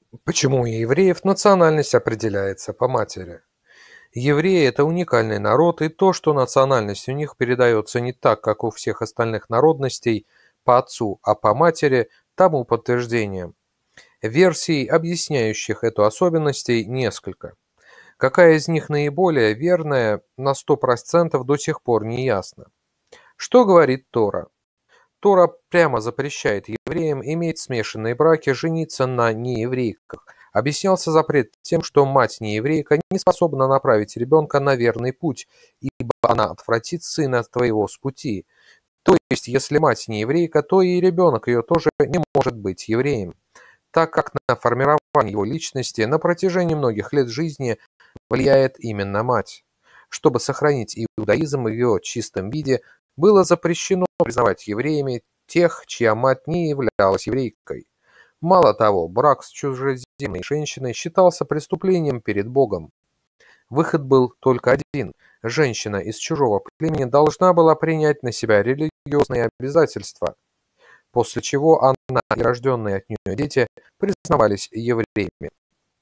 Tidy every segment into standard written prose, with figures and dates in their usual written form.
Почему у евреев национальность определяется по матери? Евреи – это уникальный народ, и то, что национальность у них передается не так, как у всех остальных народностей, по отцу, а по матери, тому подтверждение. Версий, объясняющих эту особенность, несколько. Какая из них наиболее верная, на 100% до сих пор не ясно. Что говорит Тора? Тора прямо запрещает евреям иметь смешанные браки, жениться на нееврейках. Объяснялся запрет тем, что мать нееврейка не способна направить ребенка на верный путь, ибо она отвратит сына твоего с пути. То есть, если мать нееврейка, то и ребенок ее тоже не может быть евреем, так как на формирование его личности на протяжении многих лет жизни влияет именно мать. Чтобы сохранить иудаизм в его чистом виде, было запрещено признавать евреями тех, чья мать не являлась еврейкой. Мало того, брак с чужеземной женщиной считался преступлением перед Богом. Выход был только один. Женщина из чужого племени должна была принять на себя религиозные обязательства, после чего она и рожденные от нее дети признавались евреями.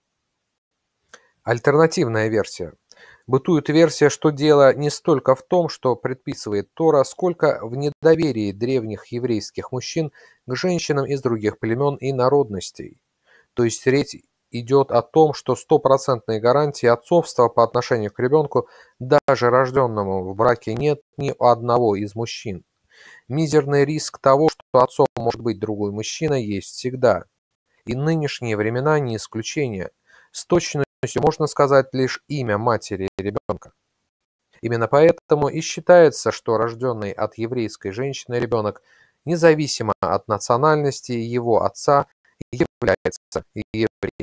Альтернативная версия. Бытует версия, что дело не столько в том, что предписывает Тора, сколько в недоверии древних еврейских мужчин к женщинам из других племен и народностей. То есть речь идет о том, что стопроцентной гарантии отцовства по отношению к ребенку, даже рожденному в браке, нет ни у одного из мужчин. Мизерный риск того, что отцом может быть другой мужчина, есть всегда. И нынешние времена не исключение. С точностью можно сказать лишь имя матери ребенка. Именно поэтому и считается, что рожденный от еврейской женщины ребенок, независимо от национальности его отца, является евреем.